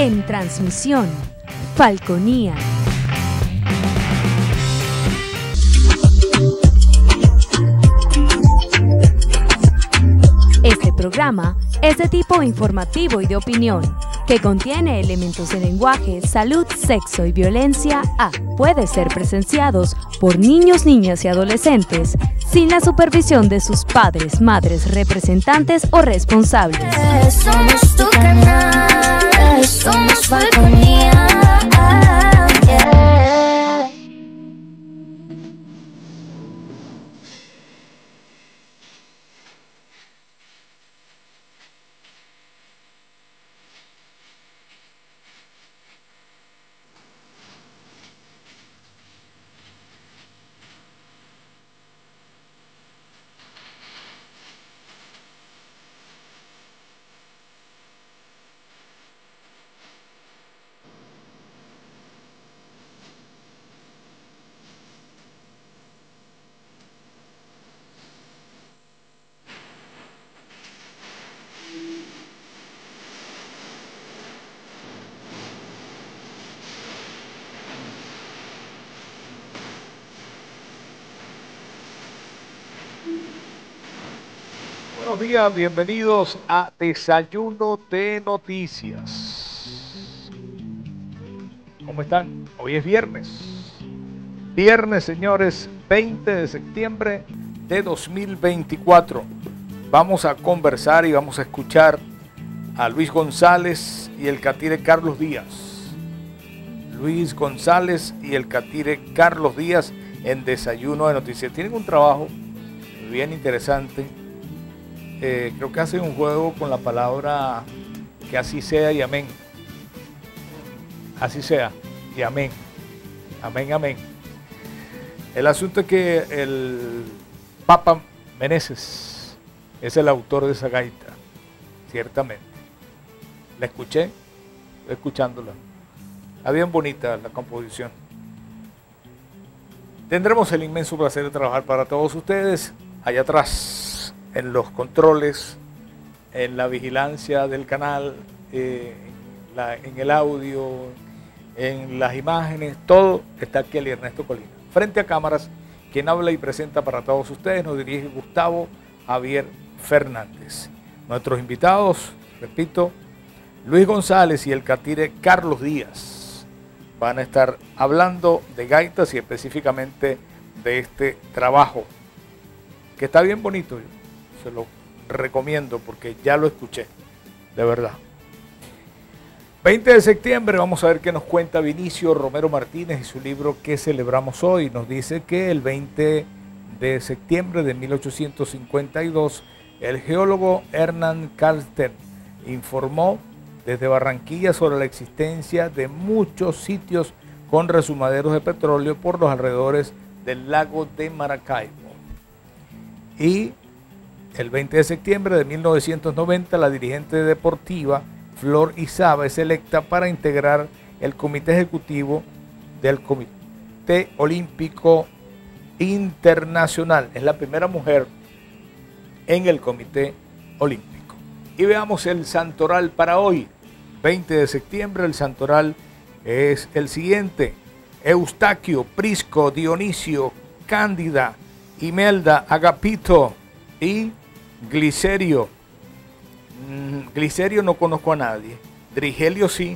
En transmisión, Falconía. Este programa es de tipo informativo y de opinión, que contiene elementos de lenguaje, salud, sexo y violencia puede ser presenciados por niños, niñas y adolescentes sin la supervisión de sus padres, madres, representantes o responsables. Somos tu canal, somos Falconía. Buenos días, bienvenidos a Desayuno de Noticias. ¿Cómo están? Hoy es viernes. Viernes, señores, 20 de septiembre de 2024. Vamos a conversar y vamos a escuchar a Luis González y el catire Carlos Díaz. Luis González y el catire Carlos Díaz en Desayuno de Noticias. Tienen un trabajo bien interesante. Creo que hacen un juego con la palabra que así sea y amén. Así sea y amén. Amén, amén. El asunto es que el Papa Meneses es el autor de esa gaita, ciertamente. La escuché, estoy escuchándola. Está bien bonita la composición. Tendremos el inmenso placer de trabajar para todos ustedes allá atrás, en los controles, en la vigilancia del canal, en el audio, en las imágenes, todo está aquí el Ernesto Colina. Frente a cámaras, quien habla y presenta para todos ustedes nos dirige Gustavo Javier Fernández. Nuestros invitados, repito, Luis González y el catire Carlos Díaz van a estar hablando de gaitas y específicamente de este trabajo, que está bien bonito. Se lo recomiendo porque ya lo escuché, de verdad. 20 de septiembre, vamos a ver qué nos cuenta Vinicio Romero Martínez y su libro ¿Qué celebramos hoy? Nos dice que el 20 de septiembre de 1852, el geólogo Hernán Carlsten informó desde Barranquilla sobre la existencia de muchos sitios con resumaderos de petróleo por los alrededores del lago de Maracaibo. Y el 20 de septiembre de 1990, la dirigente deportiva Flor Izaba es electa para integrar el comité ejecutivo del Comité Olímpico Internacional. Es la primera mujer en el Comité Olímpico. Y veamos el santoral para hoy, 20 de septiembre. El santoral es el siguiente: Eustaquio, Prisco, Dionisio, Cándida, Imelda, Agapito y Glicerio. Glicerio no conozco a nadie. Drigelio sí.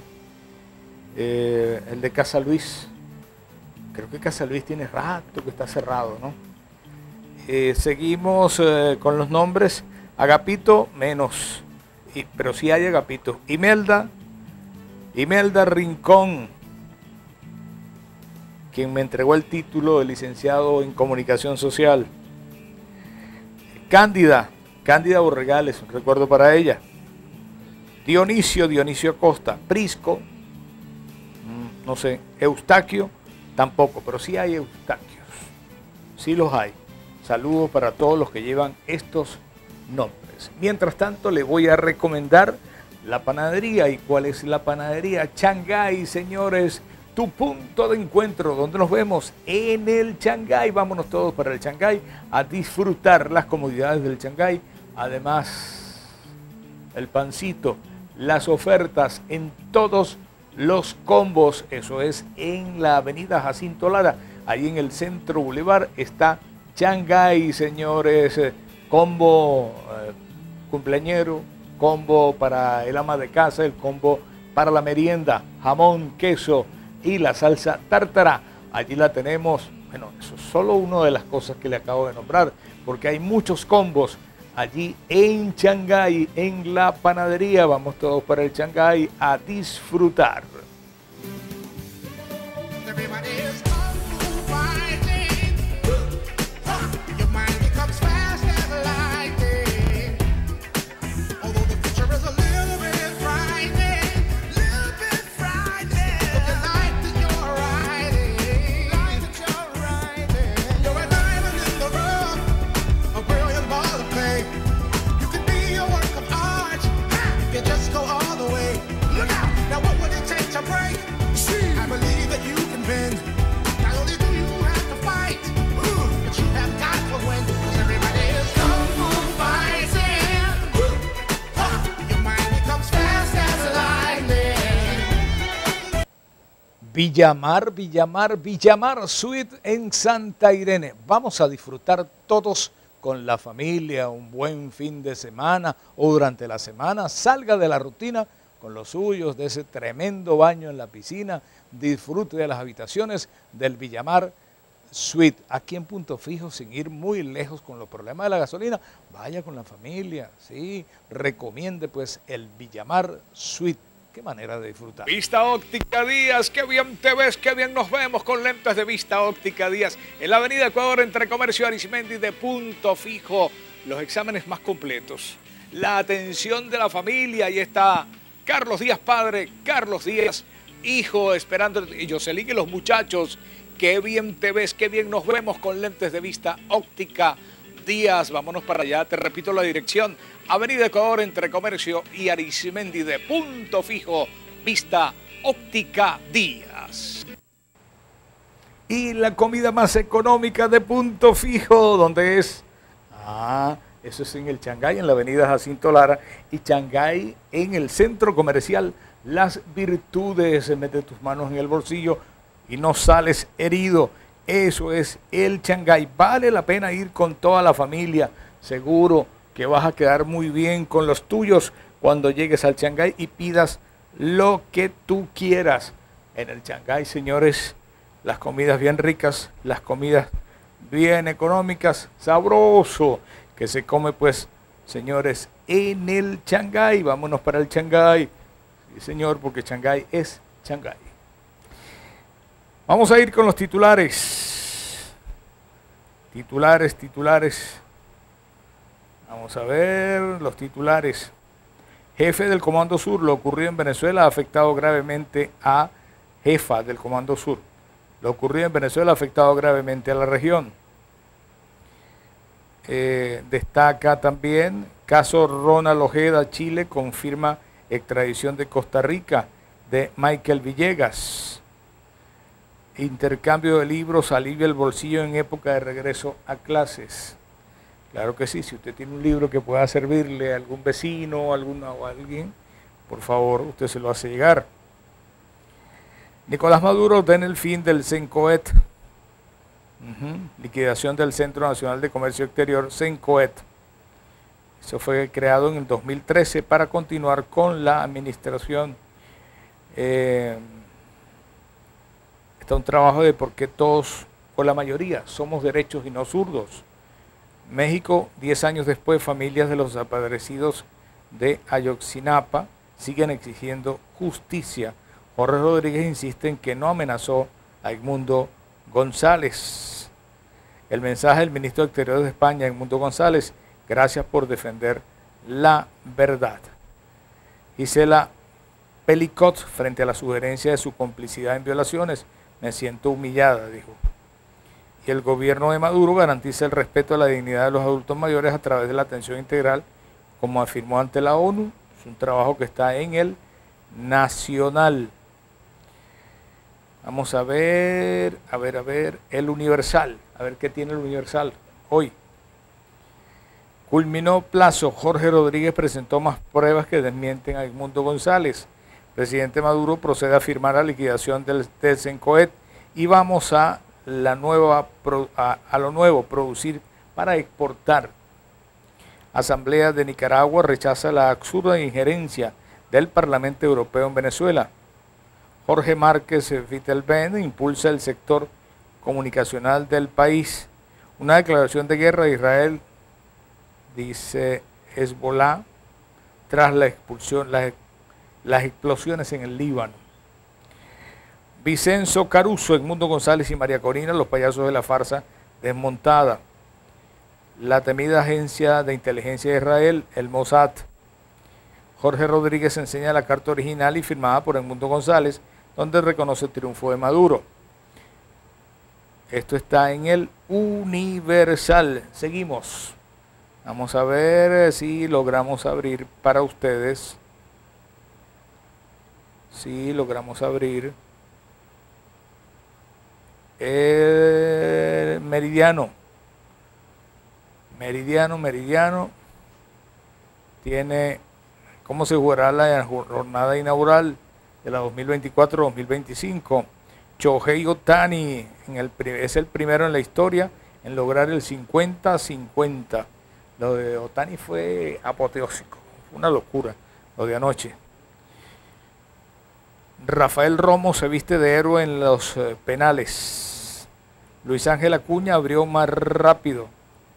El de Casa Luis. Creo que Casa Luis tiene rato que está cerrado, ¿no? Seguimos con los nombres. Agapito menos. Pero sí hay Agapito. Imelda Rincón, quien me entregó el título de licenciado en Comunicación Social. Cándida Borregales, un recuerdo para ella. Dionisio Acosta. Prisco, no sé. Eustaquio, tampoco, pero sí hay Eustaquios. Sí los hay. Saludos para todos los que llevan estos nombres. Mientras tanto, les voy a recomendar la panadería. ¿Y cuál es la panadería? Shanghái, señores. Tu punto de encuentro, donde nos vemos en el Shanghái. Vámonos todos para el Shanghái a disfrutar las comodidades del Shanghái. Además, el pancito las ofertas en todos los combos. Eso es en la avenida Jacinto Lara, ahí en el Centro Boulevard está Shanghái, señores. Combo cumpleañero, combo para el ama de casa, el combo para la merienda, jamón, queso y la salsa tártara. Allí la tenemos. Bueno, eso es solo una de las cosas que le acabo de nombrar, porque hay muchos combos allí en Shanghái, en la panadería. Vamos todos para el Shanghái a disfrutar. Villamar Suite en Santa Irene. Vamos a disfrutar todos con la familia un buen fin de semana o durante la semana. Salga de la rutina con los suyos, de ese tremendo baño en la piscina. Disfrute de las habitaciones del Villamar Suite. Aquí en Punto Fijo, sin ir muy lejos con los problemas de la gasolina, vaya con la familia, ¿sí? Recomiende pues el Villamar Suite. Qué manera de disfrutar. Vista Óptica Díaz, qué bien te ves, qué bien nos vemos con lentes de Vista Óptica Díaz. En la avenida Ecuador, entre Comercio y Arismendi, de Punto Fijo. Los exámenes más completos. La atención de la familia. Ahí está Carlos Díaz padre, Carlos Díaz hijo, esperando. Y Jocelyn y los muchachos. Qué bien te ves, qué bien nos vemos con lentes de Vista Óptica Díaz. Vámonos para allá, te repito la dirección. Avenida Ecuador, entre Comercio y Arismendi, de Punto Fijo, Vista Óptica Díaz. Y la comida más económica de Punto Fijo, ¿dónde es? Eso es en el Shanghái, en la avenida Jacinto Lara, y Shanghái en el centro comercial Las Virtudes. Mete tus manos en el bolsillo y no sales herido. Eso es el Shanghái. Vale la pena ir con toda la familia, seguro que vas a quedar muy bien con los tuyos cuando llegues al Shanghái y pidas lo que tú quieras. En el Shanghái, señores, las comidas bien ricas, las comidas bien económicas, sabroso, que se come pues, señores, en el Shanghái. Vámonos para el Shanghái, sí señor, porque Shanghái es Shanghái. Vamos a ir con los titulares. Titulares. Vamos a ver los titulares. Jefe del Comando Sur, lo ocurrido en Venezuela ha afectado gravemente a jefa del Comando Sur. Lo ocurrido en Venezuela ha afectado gravemente a la región. Destaca también caso Ronald Ojeda, Chile confirma extradición de Costa Rica de Michael Villegas. Intercambio de libros alivia el bolsillo en época de regreso a clases. Claro que sí, si usted tiene un libro que pueda servirle a algún vecino o alguien, por favor, usted se lo hace llegar. Nicolás Maduro ordena el fin del CENCOET. Liquidación del Centro Nacional de Comercio Exterior, CENCOET. Eso fue creado en el 2013 para continuar con la administración. Está un trabajo de por qué todos, o la mayoría, somos derechos y no zurdos. México, 10 años después, familias de los desaparecidos de Ayotzinapa siguen exigiendo justicia. Jorge Rodríguez insiste en que no amenazó a Edmundo González. El mensaje del ministro de Exteriores de España, Edmundo González: gracias por defender la verdad. Gisela Pelicot, frente a la sugerencia de su complicidad en violaciones: me siento humillada, dijo. Y el gobierno de Maduro garantiza el respeto a la dignidad de los adultos mayores a través de la atención integral, como afirmó ante la ONU. Es un trabajo que está en el Nacional. Vamos a ver, el Universal. A ver qué tiene el Universal hoy. Culminó plazo. Jorge Rodríguez presentó más pruebas que desmienten a Edmundo González. Presidente Maduro procede a firmar la liquidación del Sencoet y vamos a lo nuevo, producir para exportar. Asamblea de Nicaragua rechaza la absurda injerencia del Parlamento Europeo en Venezuela. Jorge Márquez Vitelben impulsa el sector comunicacional del país. Una declaración de guerra de Israel, dice Hezbolá, tras la expulsión, las explosiones en el Líbano. Vicenzo Caruso, Edmundo González y María Corina, los payasos de la farsa desmontada. La temida agencia de inteligencia de Israel, el Mossad. Jorge Rodríguez enseña la carta original y firmada por Edmundo González, donde reconoce el triunfo de Maduro. Esto está en el Universal. Seguimos. Vamos a ver si logramos abrir para ustedes. Si logramos abrir el Meridiano. Meridiano. Tiene cómo se jugará la jornada inaugural de la 2024-2025. Shohei Ohtani es el primero en la historia en lograr el 50-50. Lo de Ohtani fue apoteósico, una locura lo de anoche. Rafael Romo se viste de héroe en los penales. Luis Ángel Acuña abrió más rápido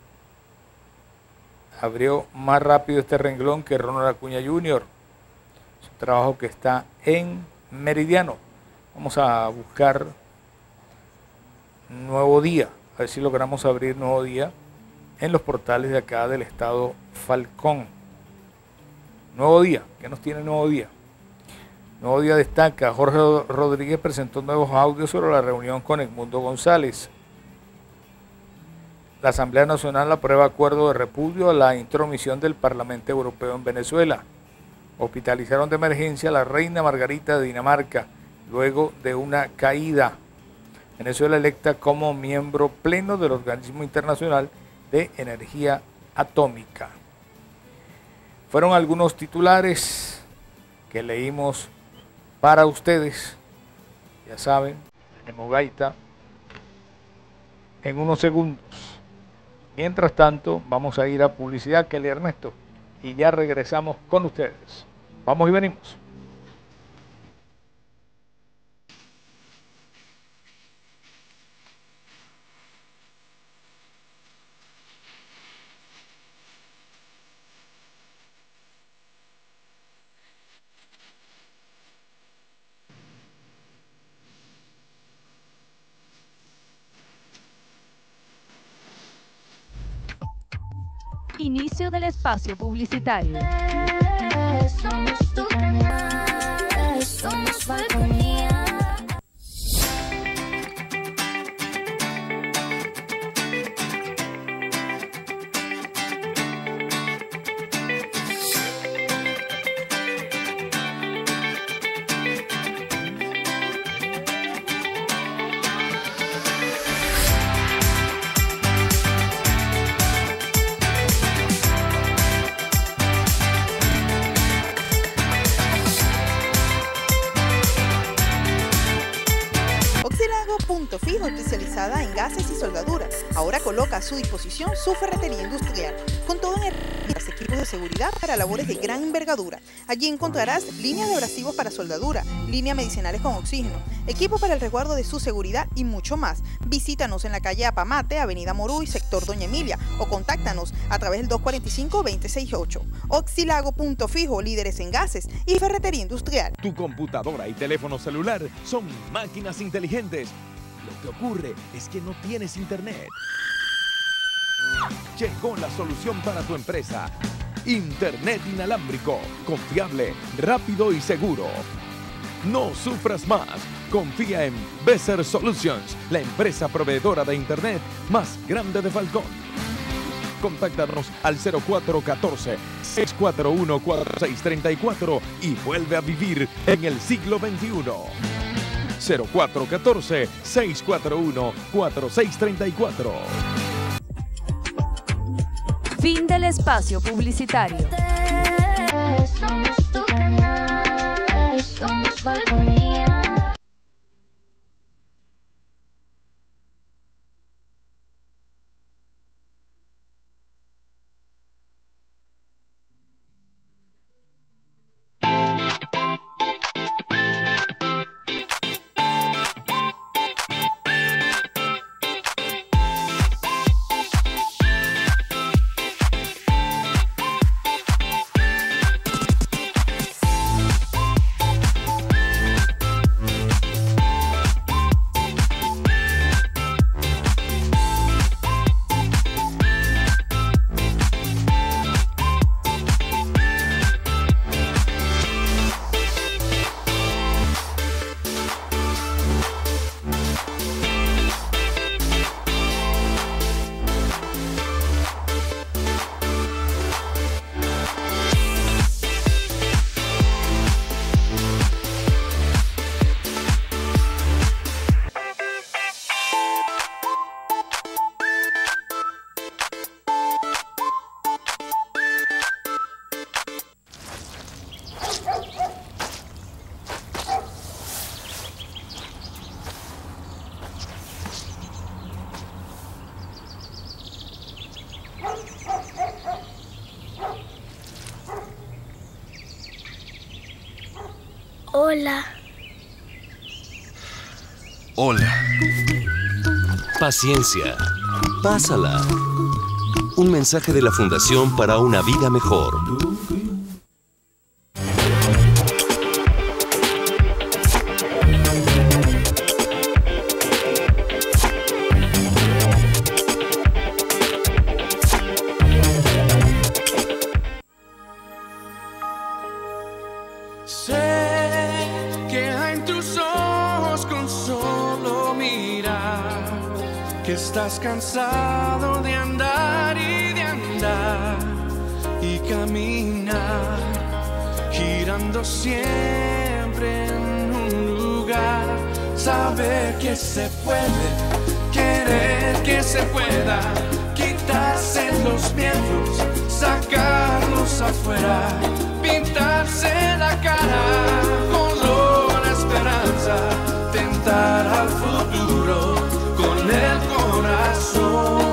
este renglón que Ronald Acuña Jr. Es un trabajo que está en Meridiano. Vamos a buscar Nuevo Día, a ver si logramos abrir Nuevo Día en los portales de acá del estado Falcón. Nuevo Día, ¿qué nos tiene Nuevo Día? Nuevo Día destaca, Jorge Rodríguez presentó nuevos audios sobre la reunión con Edmundo González. La Asamblea Nacional aprueba acuerdo de repudio a la intromisión del Parlamento Europeo en Venezuela. Hospitalizaron de emergencia a la reina Margarita de Dinamarca luego de una caída. Venezuela electa como miembro pleno del Organismo Internacional de Energía Atómica. Fueron algunos titulares que leímos para ustedes. Ya saben, tenemos gaita en unos segundos. Mientras tanto, vamos a ir a publicidad, Kelly Ernesto, y ya regresamos con ustedes. Vamos y venimos. Inicio del espacio publicitario. Somos tu canal, somos Falconía. Punto Fijo, especializada en gases y soldaduras. Ahora coloca a su disposición su ferretería industrial, con todo en herramientas, equipos de seguridad para labores de gran envergadura. Allí encontrarás líneas de abrasivos para soldadura, líneas medicinales con oxígeno, equipo para el resguardo de su seguridad y mucho más. Visítanos en la calle Apamate, avenida Moruy, sector Doña Emilia, o contáctanos a través del 245-268. Oxilago Punto Fijo, líderes en gases y ferretería industrial. Tu computadora y teléfono celular son máquinas inteligentes. Lo que ocurre es que no tienes internet. Llegó la solución para tu empresa. Internet inalámbrico, confiable, rápido y seguro. No sufras más. Confía en Besser Solutions, la empresa proveedora de internet más grande de Falcón. Contáctanos al 0414-641-4634 y vuelve a vivir en el siglo XXI. 0414-641-4634. Fin del espacio publicitario. Somos tu canal, somos Balconía. Hola. Hola. Paciencia. Pásala. Un mensaje de la Fundación para una vida mejor. Estás cansado de andar y caminar, girando siempre en un lugar. Saber que se puede, querer que se pueda, quitarse los miedos, sacarlos afuera, pintarse la cara, color esperanza, tentar al futuro con el corazón.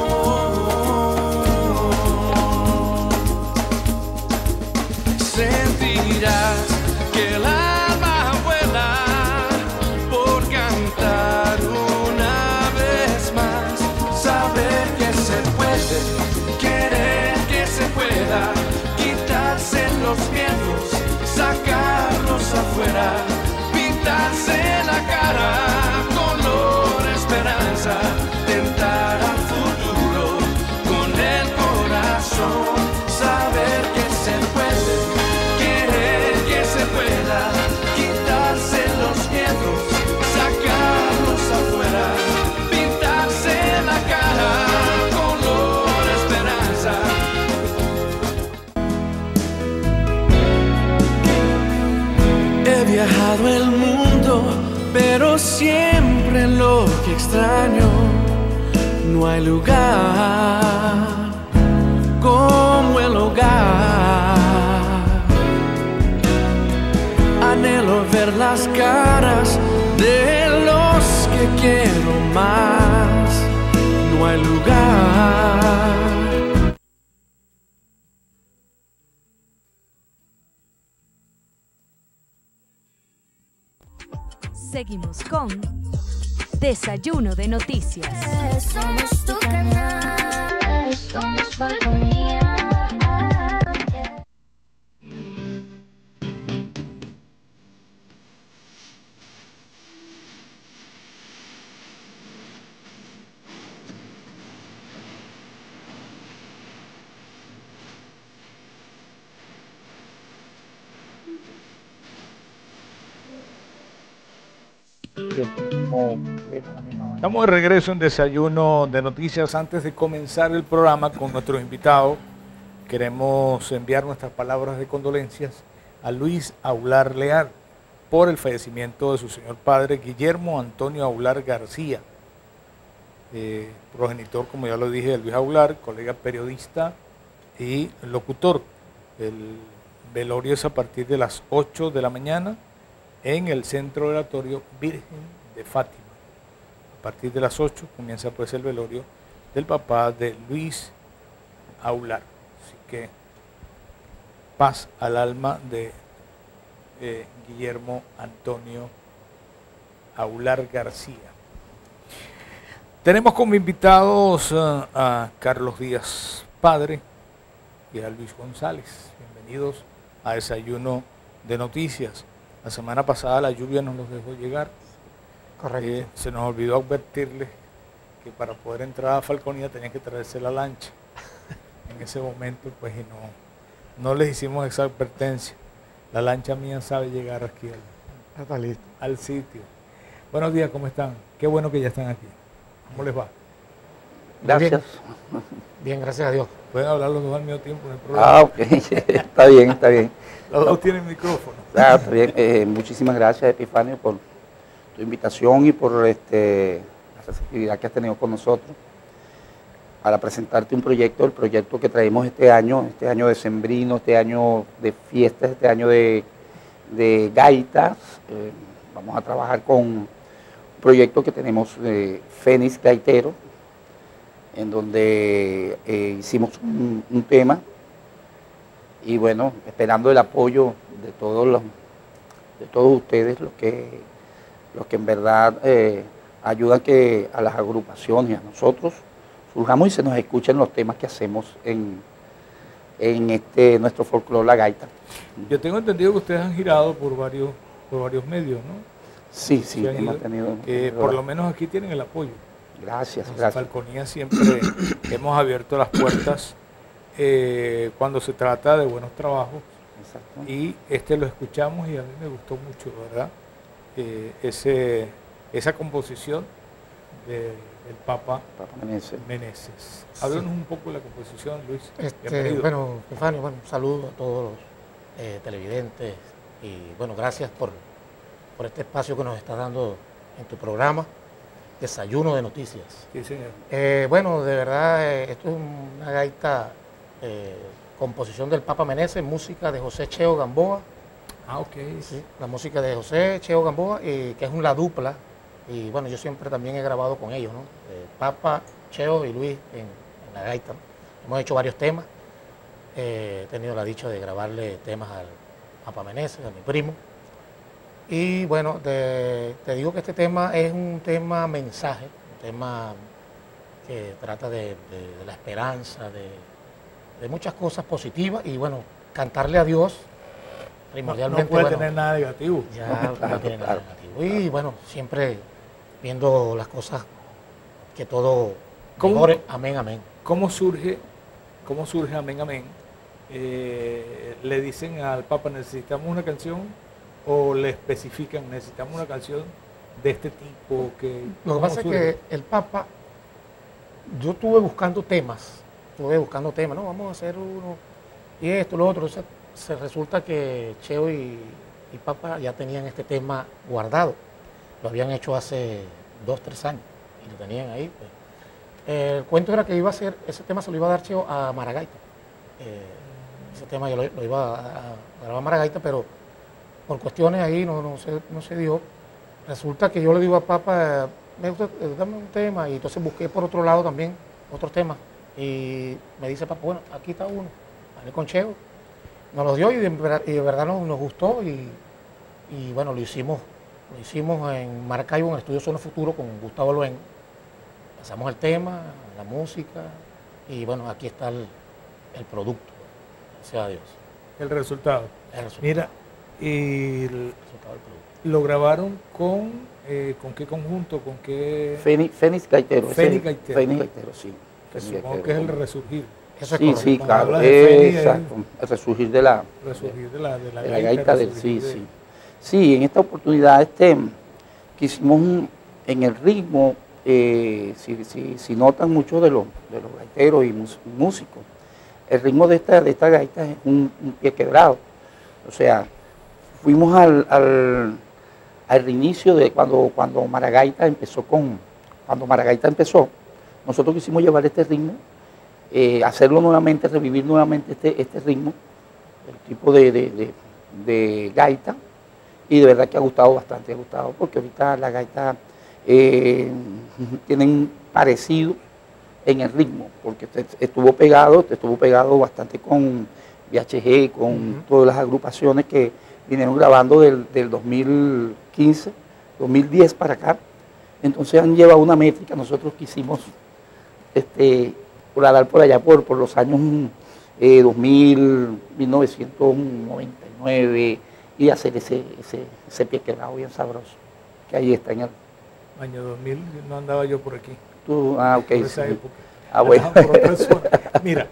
Sentirás que el alma vuela por cantar una vez más. Saber que se puede, querer que se pueda, quitarse los miedos, sacarlos afuera, pintarse la cara, esperanza, tentar al futuro con el corazón. Saber que se puede, querer que se pueda, quitarse los miedos, sacarlos afuera, pintarse la cara, color esperanza. He viajado el mundo, pero siempre lo que extraño, no hay lugar como el hogar. Anhelo ver las caras de los que quiero más, no hay lugar. Seguimos con Desayuno de Noticias. Somos tu canal, somos Balconía. Estamos de regreso en Desayuno de Noticias. Antes de comenzar el programa con nuestros invitados, queremos enviar nuestras palabras de condolencias a Luis Aular Leal por el fallecimiento de su señor padre Guillermo Antonio Aular García, progenitor, como ya lo dije, de Luis Aular, colega periodista y locutor. El velorio es a partir de las 8 de la mañana en el Centro Oratorio Virgen de Fátima. A partir de las 8 comienza pues el velorio del papá de Luis Aular. Así que paz al alma de Guillermo Antonio Aular García. Tenemos como invitados a Carlos Díaz Padre y a Luis González. Bienvenidos a Desayuno de Noticias. La semana pasada la lluvia nos los dejó llegar. Correcto. Se nos olvidó advertirles que para poder entrar a Falconía tenían que traerse la lancha. En ese momento pues no les hicimos esa advertencia. La lancha mía sabe llegar aquí Está listo. al sitio. Buenos días, ¿cómo están? Qué bueno que ya están aquí. ¿Cómo les va? Gracias. Bien, gracias a Dios. Pueden hablar los dos al mismo tiempo en el programa. Ah, ok, está bien, está bien. Los dos tienen micrófono. Ah, está bien. Muchísimas gracias, Epifanio, por tu invitación y por la receptividad que has tenido con nosotros para presentarte un proyecto, el proyecto que traemos este año decembrino, este año de fiestas, este año de gaitas. Vamos a trabajar con un proyecto que tenemos de Fénix Gaitero, en donde hicimos un tema y bueno, esperando el apoyo de todos ustedes, los que en verdad ayudan a las agrupaciones y a nosotros surjamos y se nos escuchen los temas que hacemos en nuestro folclore La Gaita. Yo tengo entendido que ustedes han girado por varios medios, ¿no? Sí, Se han hemos ido, tenido. por lo menos aquí tienen el apoyo. Gracias, En gracias. Falconía siempre hemos abierto las puertas cuando se trata de buenos trabajos. Exacto. Y lo escuchamos y a mí me gustó mucho, ¿verdad? Esa composición del Papa Meneses. Háblanos un poco de la composición, Luis. Bienvenido. Bueno, Epifanio, un saludo a todos los televidentes y bueno, gracias por este espacio que nos está dando en tu programa, Desayuno de Noticias. Sí, señor. Bueno, de verdad, esto es una gaita, composición del Papa Meneses, música de José Cheo Gamboa. Ah, ok. Sí, la música de José Cheo Gamboa, que es la dupla. Y bueno, yo siempre también he grabado con ellos, ¿no? Papa, Cheo y Luis en la gaita, ¿no? Hemos hecho varios temas. He tenido la dicha de grabarle temas al Papa Meneses, a mi primo. Y bueno, te digo que este tema es un tema mensaje, un tema que trata de la esperanza, de muchas cosas positivas y bueno, cantarle a Dios primordialmente. No puede bueno, tener nada negativo. ya no tiene nada negativo. Y bueno, siempre viendo las cosas que todo mejore. Amén, amén. ¿Cómo surge Amén, amén? ¿Le dicen al Papa necesitamos una canción o le especifican necesitamos una canción de este tipo? Lo que pasa es que el Papa, yo estuve buscando temas, ¿no? Vamos a hacer uno y esto, lo otro. Se resulta que Cheo y Papa ya tenían este tema guardado. Lo habían hecho hace 2, 3 años y lo tenían ahí. Pues. El cuento era que ese tema se lo iba a dar Cheo a Maragaita. Ese tema yo lo iba a grabar a Maragaita, pero por cuestiones ahí no se dio. Resulta que yo le digo a Papa, me gusta, dame un tema, y entonces busqué por otro lado también otros temas. Y me dice Papa, bueno, aquí está uno, hablé con Cheo, nos lo dio y de verdad nos gustó y bueno, lo hicimos en Maracaibo, en el estudio Zona Futuro con Gustavo Luengo. Pasamos el tema, la música y bueno, aquí está el producto, gracias a Dios. El resultado. Mira, y El resultado del producto. lo grabaron con qué conjunto, con qué... Fénix Gaitero. Fénix Gaitero. Fénix Gaitero, sí. que Fénix supongo Gaitero. que es el resurgir. Eso es Sí, correcto. sí, Cuando claro. hablas de Fénix, Exacto. El resurgir de la gaita del resurgir sí, de- sí. Sí, en esta oportunidad quisimos en el ritmo, si notan muchos de los gaiteros y músicos, el ritmo de esta gaita es un pie quebrado. O sea, fuimos al reinicio de cuando Maragaita empezó, nosotros quisimos llevar este ritmo hacerlo nuevamente, revivir nuevamente este ritmo, el tipo de gaita, y de verdad que ha gustado bastante, ha gustado, porque ahorita la gaita tienen parecido en el ritmo, porque estuvo pegado bastante con VHG, con todas las agrupaciones que vinieron grabando del 2015, 2010 para acá. Entonces han llevado una métrica. Nosotros quisimos dar por allá por los años 2000, 1999 y hacer ese pie quebrado bien sabroso, que ahí está en el Año 2000, no andaba yo por aquí. ok. Por esa Sí. época. Bueno. Andaba por otra zona. Mira,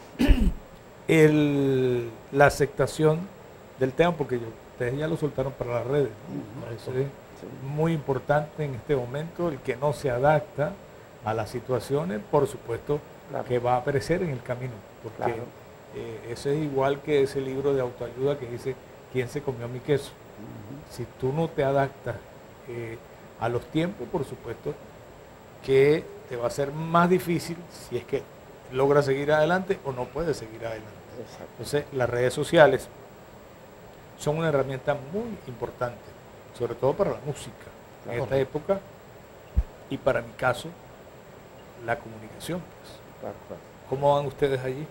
la aceptación del tema, porque ustedes ya lo soltaron para las redes, ¿no? Eso es muy importante en este momento. El que no se adapta a las situaciones, por supuesto, Claro. que va a perecer en el camino, porque Claro. eso es igual que ese libro de autoayuda que dice ¿quién se comió mi queso? Si tú no te adaptas a los tiempos, por supuesto que te va a ser más difícil si es que logras seguir adelante o no puedes seguir adelante. Exacto. Entonces, las redes sociales son una herramienta muy importante, sobre todo para la música en Claro. esta época, y para mi caso, la comunicación, pues. Claro, claro. ¿Cómo van ustedes allí?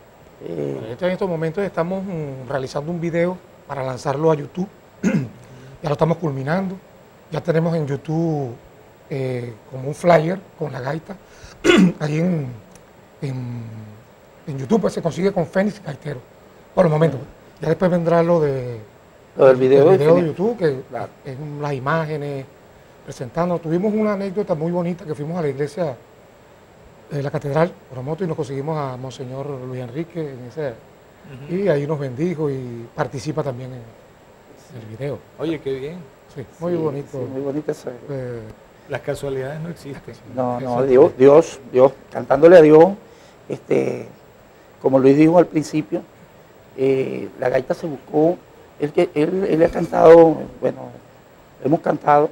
En estos momentos estamos realizando un video para lanzarlo a YouTube. Ya lo estamos culminando. Ya tenemos en YouTube como un flyer con la gaita. Ahí en YouTube pues, se consigue con Fénix Gaitero, por el momento. Ya después vendrá lo del video de Fénix. YouTube, que Claro. es las imágenes presentando. Tuvimos una anécdota muy bonita que fuimos a la iglesia de la catedral, Oromoto, y nos conseguimos a Monseñor Luis Enrique en ese, y ahí nos bendijo y participa también en el video. Oye, qué bien. Sí, muy Sí, bonito. sí, muy bonito eso. Las casualidades no existen. No, Dios, cantándole a Dios, como Luis dijo al principio, la gaita se buscó, él ha cantado, bueno, hemos cantado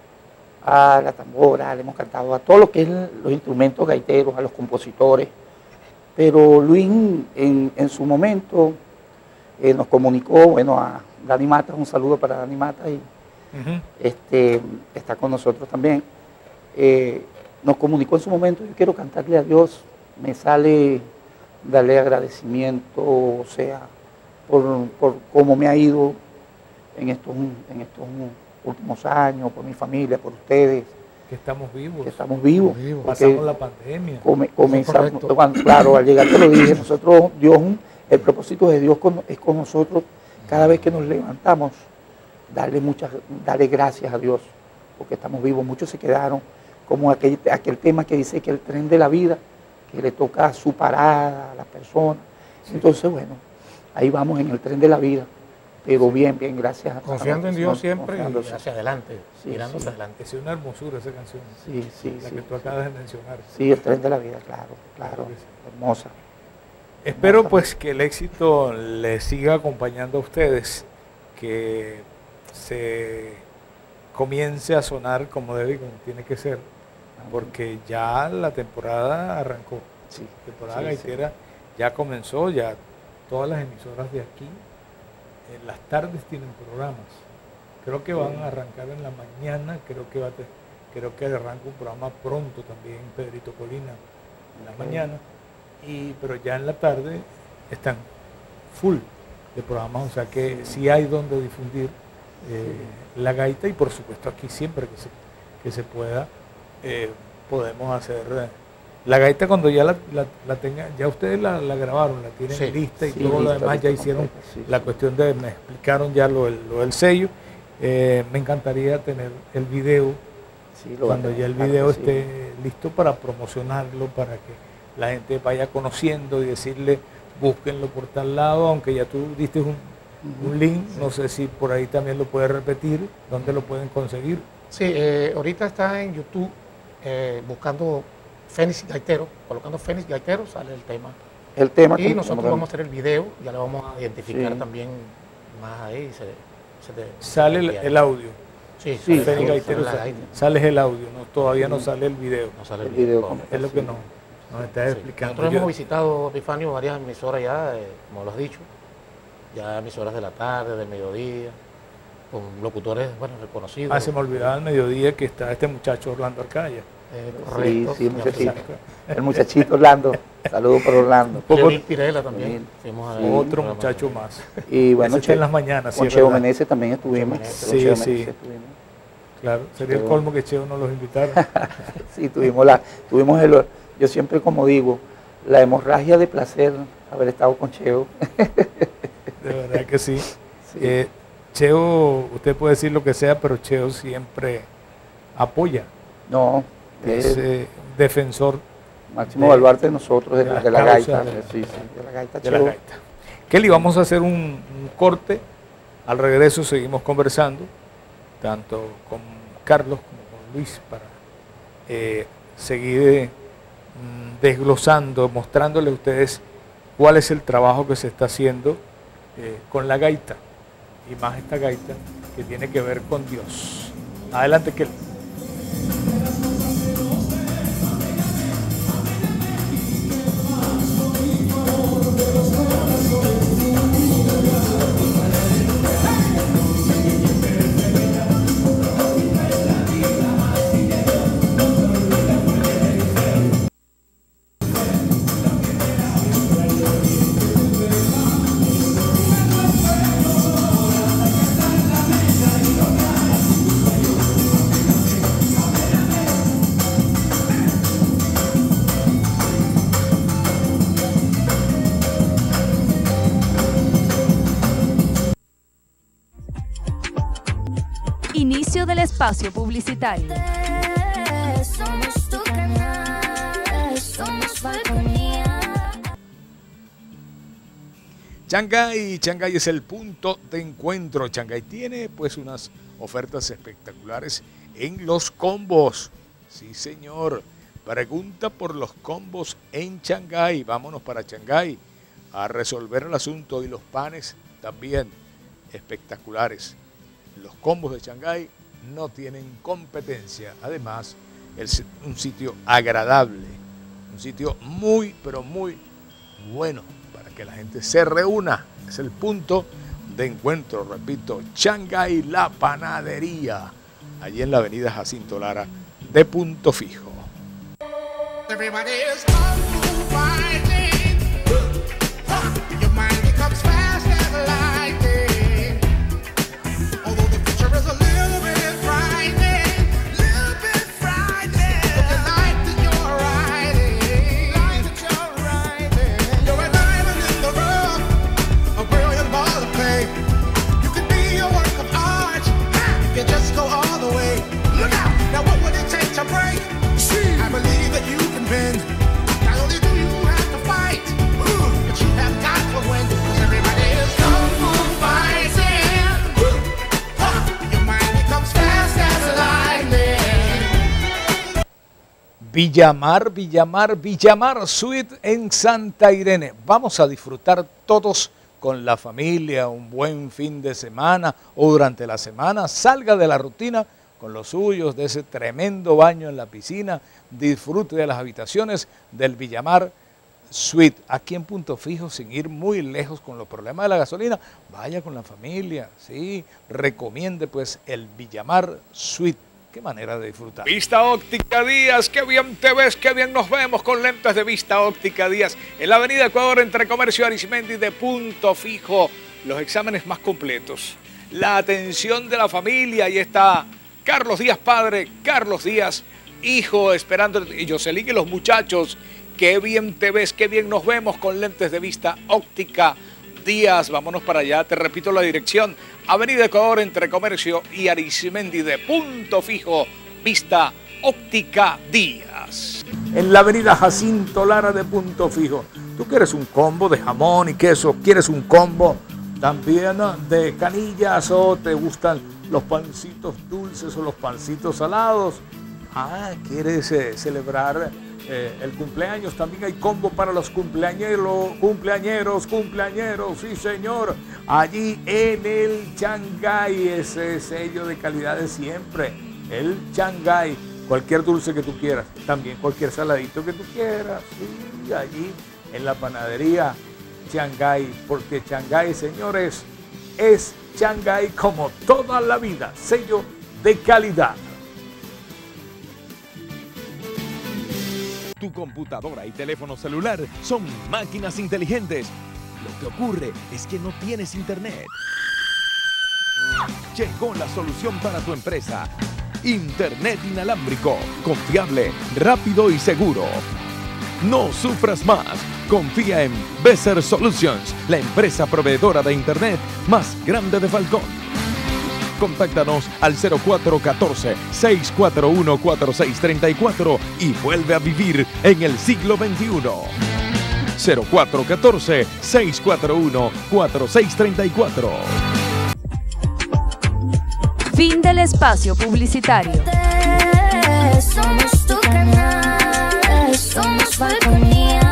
a la tambora, le hemos cantado a todo lo que es los instrumentos gaiteros, a los compositores, pero Luis en su momento nos comunicó, bueno, a Dani Mata, un saludo para Dani Mata, y está con nosotros también. Nos comunicó en su momento, yo quiero cantarle a Dios, me sale darle agradecimiento, o sea, por cómo me ha ido en estos últimos años, por mi familia, por ustedes, Que estamos vivos. que estamos vivos. Vivos. porque Pasamos la pandemia. comenzamos, correcto. claro, al llegar te lo dije, nosotros, Dios, el propósito de Dios es con nosotros, cada vez que nos levantamos, darle gracias a Dios, porque estamos vivos. Muchos se quedaron como aquel tema que dice que el tren de la vida, que le toca su parada a las personas. Entonces, bueno, ahí vamos en el tren de la vida, pero bien, gracias a Confiando en Dios siempre confiando, y hacia adelante, Sí, mirando sí. hacia adelante. Es una hermosura esa canción. Sí, La que tú acabas de mencionar. Sí, el tren de la vida, claro, Claro que sí. hermosa. Espero pues que el éxito les siga acompañando a ustedes, que se comience a sonar como debe y como tiene que ser, porque ya la temporada arrancó. Sí, La temporada sí, gaitera ya comenzó, ya todas las emisoras de aquí en las tardes tienen programas. Creo que van a arrancar en la mañana, creo que arranca un programa pronto también, Pedrito Colina, en la mañana, pero ya en la tarde están full de programas, o sea que sí hay donde difundir la gaita, y por supuesto aquí siempre que se pueda podemos hacer la gaita cuando ya la tengan, ya ustedes la grabaron, la tienen Sí, lista y sí, todo lo lista, demás, ya lista hicieron completa, sí, la sí. cuestión me explicaron ya lo del sello. Me encantaría tener el video Sí, lo va a cuando tener, ya el claro video que sí. esté listo para promocionarlo, para que la gente vaya conociendo y decirle búsquenlo por tal lado, aunque ya tú diste un link, no sé si por ahí también lo puedes repetir, ¿dónde lo pueden conseguir? Sí, ahorita está en YouTube buscando Fénix Gaitero, colocando Fénix Gaitero, sale el tema. El tema Y como- nosotros como- vamos a hacer el video, ya lo vamos a identificar Sí. también más ahí. Sale el audio. Sí, Sí, Fénix sale Gaitero la sale, gaita. sale el audio, todavía no sale el video. No sale el video completo. completo. Es lo que Sí. no. Nos estás Sí. explicando. Nosotros Yo- hemos visitado, Epifanio, varias emisoras ya, como lo has dicho, ya emisoras de la tarde, del mediodía, con locutores, bueno, reconocidos. se me olvidaba al mediodía que está este muchacho Orlando Arcaya. Correcto. Sí, muchachito. El muchachito Orlando. Saludos por Orlando. Leonel Pirela también. Leonel. Fuimos Sí. ahí, Otro programa muchacho de- más. Y bueno, Ese está en las mañanas, sí, con es Cheo verdad. Meneses también estuvimos. Meneses. Con Sí, Cheo sí. Meneses estuvimos. Claro, sería el Cheo. colmo que Cheo no los invitara. Sí, yo siempre como digo, la hemorragia de placer haber estado con Cheo. De verdad que sí. Sí. Cheo, usted puede decir lo que sea, pero Cheo siempre apoya. No, Es es defensor máximo de- baluarte de nosotros, de, de las de la causas gaita. de- Sí, sí, de la gaita. de la Cheo. gaita. Kelly, vamos a hacer un corte. Al regreso seguimos conversando, tanto con Carlos como con Luis, para seguir desglosando, mostrándole a ustedes cuál es el trabajo que se está haciendo con la gaita, y más esta gaita que tiene que ver con Dios. Adelante, Kelly. Inicio del espacio publicitario. Somos tu canal, somos Balconía. Shanghái es el punto de encuentro. Shanghái tiene pues unas ofertas espectaculares en los combos. Sí, señor. Pregunta por los combos en Shanghái. Vámonos para Shanghái a resolver el asunto, y los panes también espectaculares. Los combos de Shanghái no tienen competencia. Además, es un sitio agradable, un sitio muy, pero muy bueno para que la gente se reúna. Es el punto de encuentro, repito, Shanghái, la panadería, allí en la avenida Jacinto Lara de Punto Fijo. Everybody is kung fu fighting. Your mind becomes fast as lightning. Although the future is a little bit frightening, But the life that you're riding, you're a diamond in the rough, a brilliant ball of clay. You could be a work of art if you just go all the way. Look out! Now what would it take to break? I believe that you can bend. Not only do you have to fight, but you have got to win. 'Cause everybody is kung fu fighting. Your mind becomes fast as lightning. Villamar Suite en Santa Irene. Vamos a disfrutar todos con la familia un buen fin de semana o durante la semana. Salga de la rutina con los suyos, de ese tremendo baño en la piscina, disfrute de las habitaciones del Villamar Suite, aquí en Punto Fijo, sin ir muy lejos con los problemas de la gasolina. Vaya con la familia, sí, recomiende pues el Villamar Suite. Qué manera de disfrutar. Vista Óptica Díaz, qué bien te ves, qué bien nos vemos con lentes de Vista Óptica Díaz. En la avenida Ecuador, entre Comercio y Arismendi, de Punto Fijo, los exámenes más completos. La atención de la familia, ahí está Carlos Díaz padre, Carlos Díaz hijo, esperando, y Jocelyn y los muchachos. Qué bien te ves, qué bien nos vemos con lentes de Vista Óptica Díaz. Vámonos para allá, te repito la dirección. Avenida Ecuador, entre Comercio y Arismendi, de Punto Fijo, Vista Óptica Díaz. En la avenida Jacinto Lara de Punto Fijo. ¿Tú quieres un combo de jamón y queso? ¿Quieres un combo también de canillas, o te gustan los pancitos dulces o los pancitos salados? ¿Quieres celebrar el cumpleaños? También hay combo para los cumpleañeros, sí señor. Allí en el Shanghái, ese sello de calidad de siempre. El Shanghái, cualquier dulce que tú quieras, también cualquier saladito que tú quieras, sí, allí en la panadería Shanghái, porque Shanghái, señores, es Shanghái como toda la vida, sello de calidad. Tu computadora y teléfono celular son máquinas inteligentes. Lo que ocurre es que no tienes internet. Llegó la solución para tu empresa. Internet inalámbrico, confiable, rápido y seguro. No sufras más. Confía en Beser Solutions, la empresa proveedora de internet más grande de Falcón. Contáctanos al 0414-641-4634 y vuelve a vivir en el siglo XXI. 0414-641-4634. Fin del espacio publicitario. Somos tu canal, somos Falconía.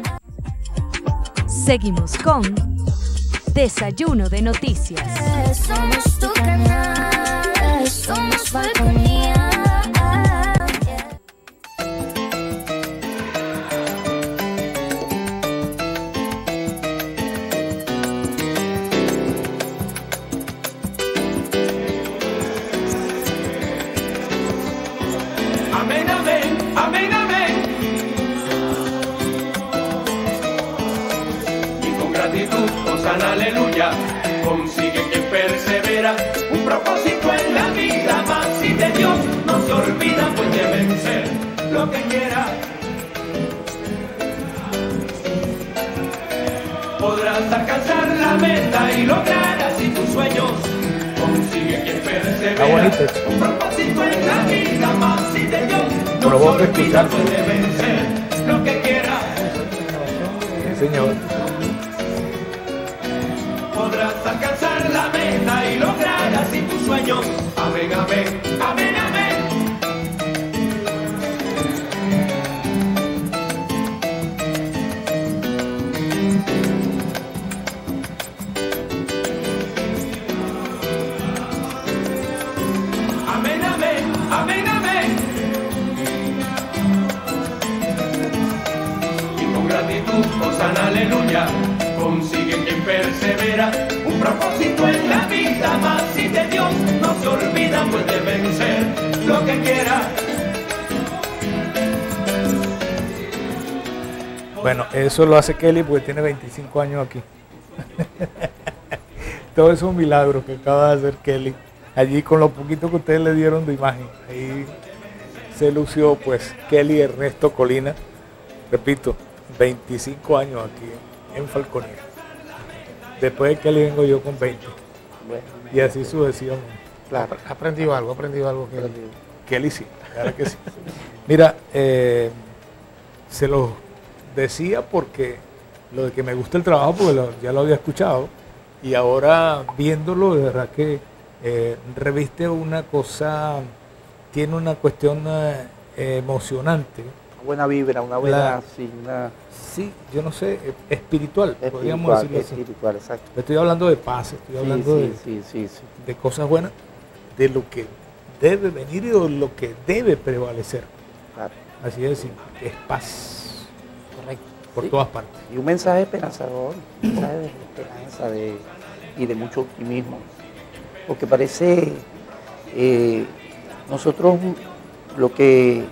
Seguimos con Desayuno de Noticias. Somos tu canal, somos Falconía. Amén, amén, amén, amén. Y con gratitud, con sana aleluya, consigue quien persevera un propósito en la vida, más si de Dios no se olvida, pues de vencer lo que quiera. Podrás alcanzar la meta y lograr así tus sueños. Consigue quien persevera un propósito en la vida, más si de Dios no se olvida, pues de vencer lo que quiera. Sí, señor. Podrás alcanzar la meta y lograr así tus sueños. Amén, amén, amén, amén. Amén, amén, amén, amén. Y con gratitud, con sana aleluya, consigue quien persevera un propósito en la vida, más si de Dios no se olvida, pues de vencer lo que quiera. Bueno, eso lo hace Kelly porque tiene 25 años aquí. Todo eso es un milagro que acaba de hacer Kelly. Allí con lo poquito que ustedes le dieron de imagen. Ahí se lució pues Kelly Ernesto Colina. Repito, 25 años aquí en Falconía. Después de Kelly vengo yo con 20. Bueno, Y así sucesivamente. claro. Ha aprendido algo que Kelly sí, claro que sí. Mira, se los decía porque lo de que me gusta el trabajo, porque ya lo había escuchado, y ahora viéndolo, de verdad que reviste una cosa, tiene una cuestión emocionante. Una buena vibra, una buena... Sí, yo no sé, espiritual, podríamos decirlo así. Espiritual, exacto. Estoy hablando de paz, estoy hablando de cosas buenas, de lo que debe venir y de lo que debe prevalecer. Claro. Así de simple, que es paz. correcto. Por todas partes. Y un mensaje esperanzador, un mensaje de esperanza y de mucho optimismo. Porque parece, nosotros lo que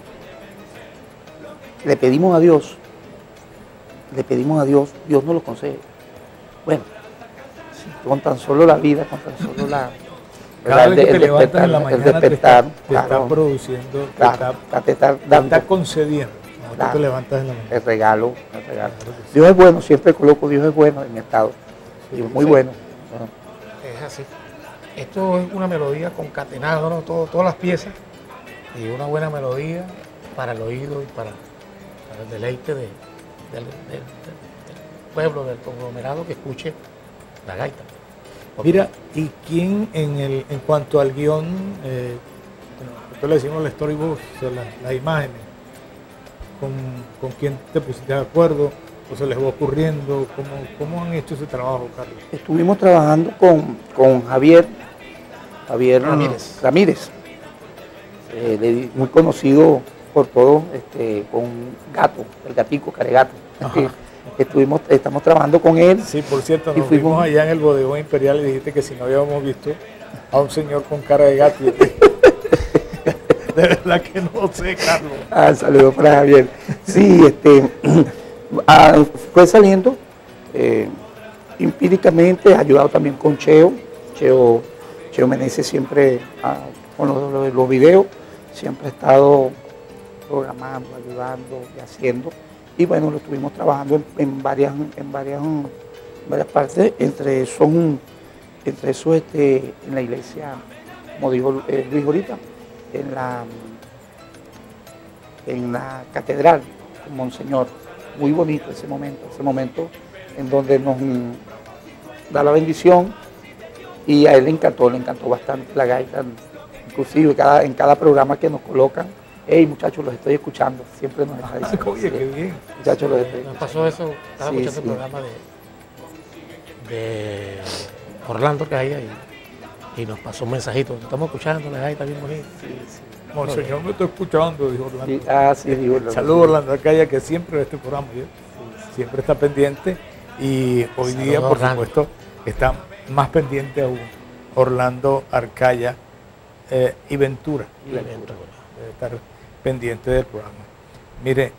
le pedimos a Dios, Dios nos lo concede. Bueno, con tan solo la vida, con tan solo la... Cada vez que te levantas en la mañana te está claro, produciendo, claro, te está concediendo. Claro, te levantas en la mañana. el regalo. Claro que sí. Dios es bueno, siempre coloco Dios es bueno en mi estado. Dios es muy bueno. Es así. Esto es una melodía concatenada, ¿no? Todas las piezas, y una buena melodía para el oído y para el deleite del pueblo, del conglomerado que escuche la gaita. Mira, ¿y quién en cuanto al guión, nosotros le decimos el storyboard, o sea, las imágenes, con quién te pusiste de acuerdo o se les va ocurriendo? ¿Cómo han hecho ese trabajo, Carlos? Estuvimos trabajando con Javier Ramírez. muy conocido por todos, con Gato, el gatico, Caregato. Estamos trabajando con él. Sí, por cierto, y nos fuimos allá en el bodegón Imperial y dijiste que si no habíamos visto a un señor con cara de gato. De verdad que no sé, Carlos. Saludos para Javier. Sí, fue saliendo empíricamente, ayudado también con Cheo Meneses siempre con los videos, siempre ha estado programando, ayudando y haciendo. Y bueno, lo estuvimos trabajando en varias partes, entre eso en la iglesia, como dijo Luis ahorita, en la catedral con Monseñor. Muy bonito ese momento en donde nos da la bendición, y a él le encantó bastante la gaita, inclusive en cada programa que nos colocan. Hey, muchachos, los estoy escuchando, siempre nos está diciendo. Oye, qué bien. Muchachos, los estoy Nos pasó eso, estaba escuchando el programa de Orlando que hay ahí, y nos pasó un mensajito: estamos escuchando la gaita bien bonita. Monseñor me está escuchando, dijo Orlando. Sí, dijo Orlando. Saludos, Orlando Arcaya, que siempre ve este programa, siempre está pendiente, y hoy día, por supuesto, está más pendiente aún Orlando Arcaya y Ventura. Debe estar pendiente del programa. Mire,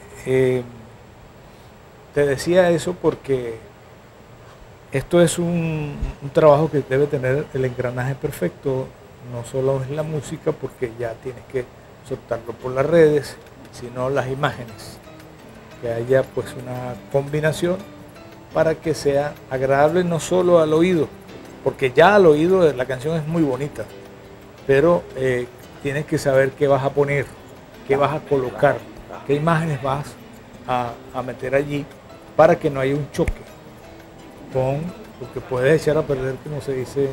te decía eso porque esto es un trabajo que debe tener el engranaje perfecto. No solo es la música, porque ya tienes que soltarlo por las redes, sino las imágenes, que haya pues una combinación para que sea agradable no solo al oído, porque ya al oído la canción es muy bonita, pero tienes que saber qué vas a poner, qué vas a colocar, qué imágenes vas a meter allí, para que no haya un choque con lo que puede echar a perder, como se dice,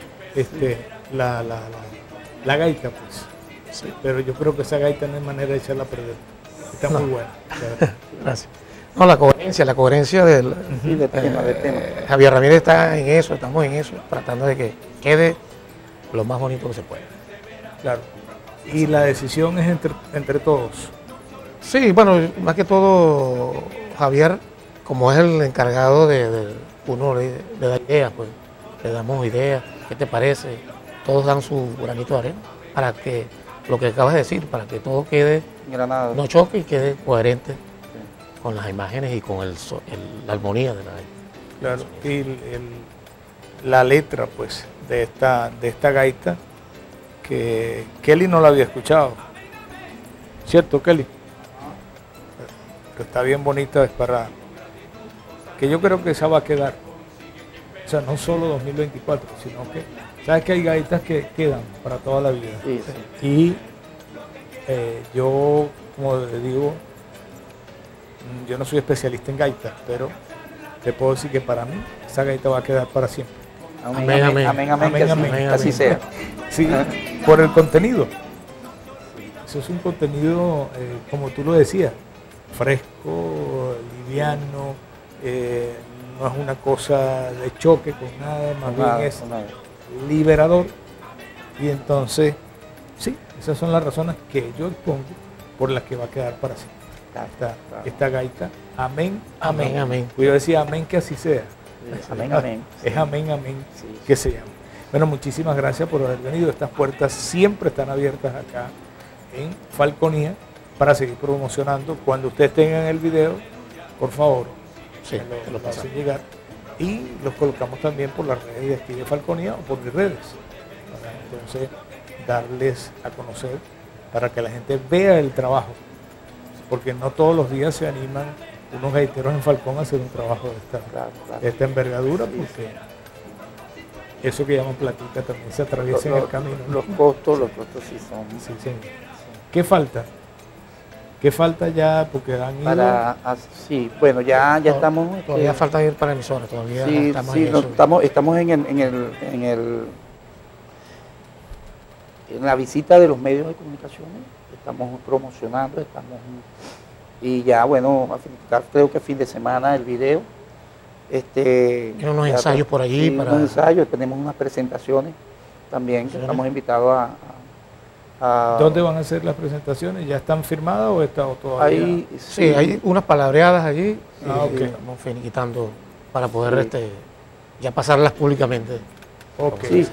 la gaita, pues. Sí. Pero yo creo que esa gaita no hay manera de echarla a perder. Está muy buena. Gracias. No, la coherencia del tema. Javier Ramírez está en eso, estamos en eso, tratando de que quede lo más bonito que se pueda. Claro. Y la decisión es entre todos. Sí, bueno, más que todo Javier, como es el encargado uno le da ideas, pues le damos ideas, ¿qué te parece? Todos dan su granito de arena para que lo que acabas de decir, para que todo quede, Granado, no choque y quede coherente con las imágenes y con la armonía de la gaita. Claro, y la letra pues de esta gaita, que Kelly no la había escuchado, ¿cierto, Kelly? Pero está bien bonita, es para que yo creo que esa va a quedar, o sea, no solo 2024, sino que sabes que hay gaitas que quedan para toda la vida. Y yo, como le digo, yo no soy especialista en gaitas, pero te puedo decir que para mí esa gaita va a quedar para siempre. Amén, que así sea. Sí, por el contenido. Eso es un contenido, como tú lo decías, fresco, liviano, no es una cosa de choque con nada, más bien es liberador. Y entonces, sí, esas son las razones que yo expongo por las que va a quedar para siempre esta gaita. Amén. Yo decía amén, que así sea. Amén. Es amén, que se llama. Bueno, muchísimas gracias por haber venido. Estas puertas siempre están abiertas acá en Falconía para seguir promocionando. Cuando ustedes tengan el video, por favor, lo hacen llegar, y los colocamos también por las redes de aquí de Falconía o por mis redes, para entonces darles a conocer, para que la gente vea el trabajo, porque no todos los días se animan unos gaiteros en Falcón a hacer un trabajo de esta envergadura, porque eso que llaman platica también se atraviesa en el camino. Los costos sí son. Sí. ¿Qué falta? ¿Qué falta ya? Porque han ido... Sí, bueno, ya estamos... Todavía falta ir para emisoras, todavía estamos en eso. Estamos en la visita de los medios de comunicación, estamos promocionando, y ya, bueno, creo que fin de semana el video. Tiene unos ensayos por allí. Unos ensayos, tenemos unas presentaciones también, que estamos invitados a ¿Dónde van a hacer las presentaciones? ¿Ya están firmadas o está todavía? Ahí, Sí, hay unas palabreadas allí ok. y estamos finiquitando para poder ya pasarlas públicamente. Ok. Sí,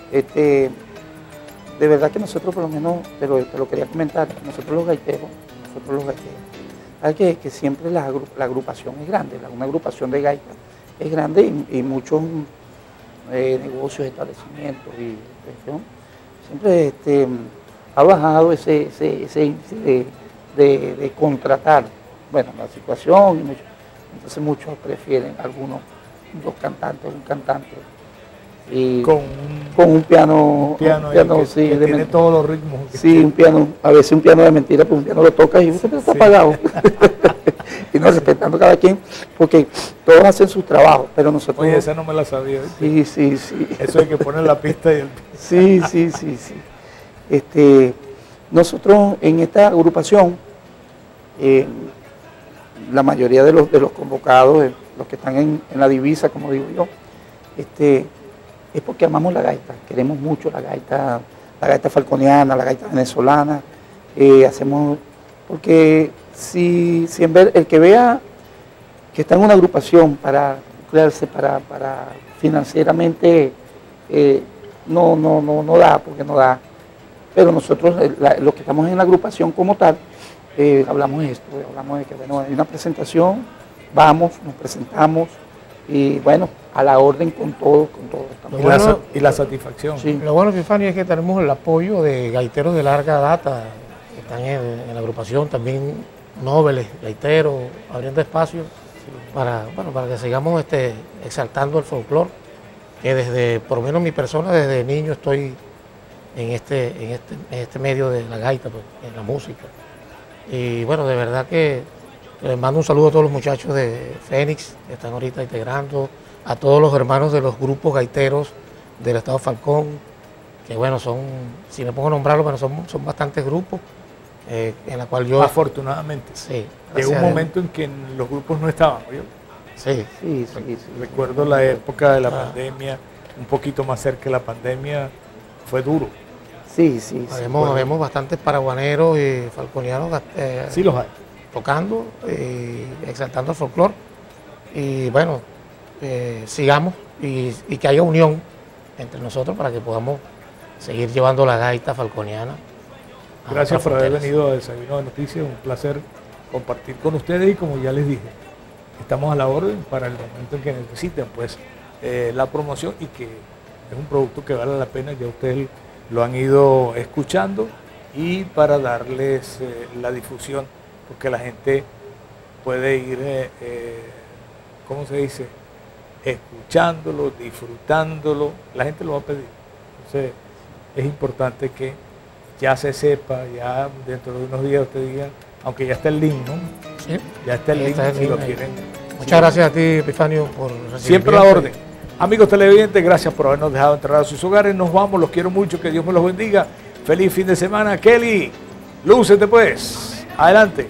de verdad que nosotros por lo menos, te lo quería comentar, nosotros los gaiteros, hay que siempre la agrupación es grande, una agrupación de gaitas es grande y muchos negocios, establecimientos y siempre ha bajado ese índice de contratar, bueno, la situación, entonces muchos prefieren algunos, dos cantantes, un cantante, y con un piano sí, que tiene todos los ritmos. Sí, un piano, a veces un piano de mentira, pues un piano lo tocas y usted está apagado. Y no respetando cada quien, porque todos hacen su trabajo, pero nosotros... Oye, esa no me la sabía. Sí. Eso hay que poner la pista y el... Sí. Nosotros en esta agrupación, la mayoría de los convocados, los que están en la divisa, como digo yo, es porque amamos la gaita, queremos mucho la gaita falconiana, la gaita venezolana, hacemos, porque si en ver, el que vea que está en una agrupación para crearse, para financieramente, no da, porque no da, pero nosotros, los que estamos en la agrupación como tal, hablamos de esto, hablamos de que, bueno, hay una presentación, vamos, nos presentamos, y bueno, a la orden con todo. Y la satisfacción. Sí. Lo bueno, Epifanio, es que tenemos el apoyo de gaiteros de larga data que están en la agrupación, también nobles, gaiteros, abriendo espacio para que sigamos exaltando el folclore, que por lo menos mi persona, desde niño estoy en este medio de la gaita, pues, en la música. Y bueno, de verdad que les mando un saludo a todos los muchachos de Fénix que están ahorita integrando, a todos los hermanos de los grupos gaiteros del Estado Falcón, que bueno, si me pongo a nombrarlos, bueno, son bastantes grupos, en la cual yo... Afortunadamente. Sí. Llegó un momento en que los grupos no estaban, ¿no? Sí. Recuerdo la época de la pandemia, un poquito más cerca de la pandemia, fue duro. Sí. Vemos bastantes paraguaneros y falconianos. Sí los hay. Tocando, exaltando el folclore. Y bueno, sigamos y que haya unión entre nosotros para que podamos seguir llevando la gaita falconiana. Gracias por haber venido a Desayuno de Noticias, un placer compartir con ustedes y como ya les dije, estamos a la orden para el momento en que necesiten pues la promoción y que es un producto que vale la pena, ya ustedes lo han ido escuchando y para darles la difusión, porque la gente puede ir, ¿cómo se dice? Escuchándolo, disfrutándolo, la gente lo va a pedir. Entonces es importante que ya se sepa, ya dentro de unos días ustedes digan, aunque ya está el link, ¿no? Sí. Ya está el link si lo quieren. Muchas gracias a ti, Epifanio, por recibirme. Siempre a la orden. Amigos televidentes, gracias por habernos dejado entrar a sus hogares. Nos vamos, los quiero mucho, que Dios me los bendiga. Feliz fin de semana. Kelly, lúcete pues. Adelante.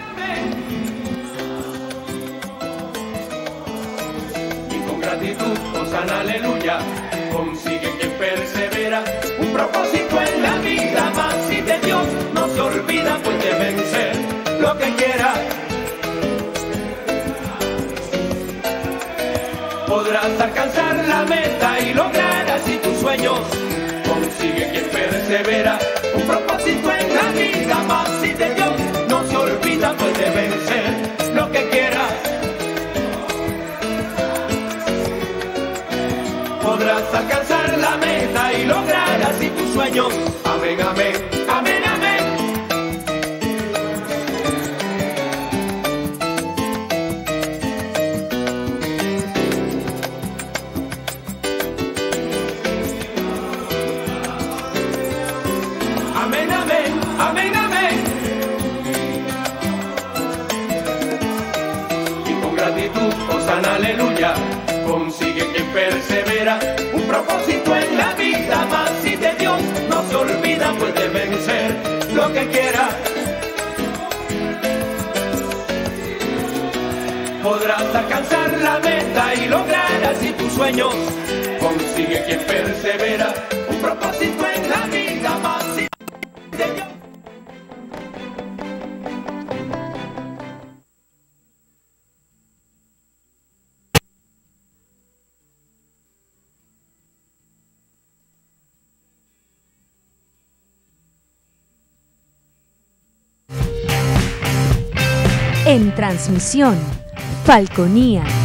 Y con gratitud, Hosanna, aleluya, consigue quien persevera un propósito en la vida, más si de Dios no se olvida, pues de vencer lo que quiera. Podrás alcanzar la meta y lograr así tus sueños. Consigue quien persevera un propósito en la vida, más si de Dios no se olvida, pues de vencer lo que quiera. Podrás alcanzar la meta y lograr así tus sueños. Amén, amén, amén, amén. Amén, amén, amén, amén. Y con gratitud, Hosanna, aleluya, consigue quien persevera un propósito en la vida, más si de Dios no se olvida, puede vencer lo que quiera. Podrás alcanzar la meta y lograr así tus sueños. Consigue quien persevera un propósito en la vida, más si En transmisión, Falconía.